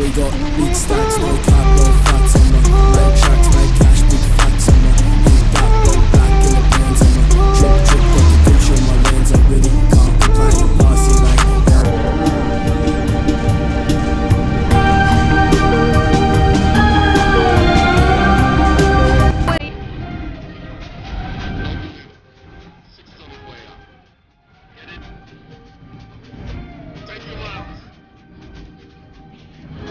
We got big stacks, no cap, no facts. I'm a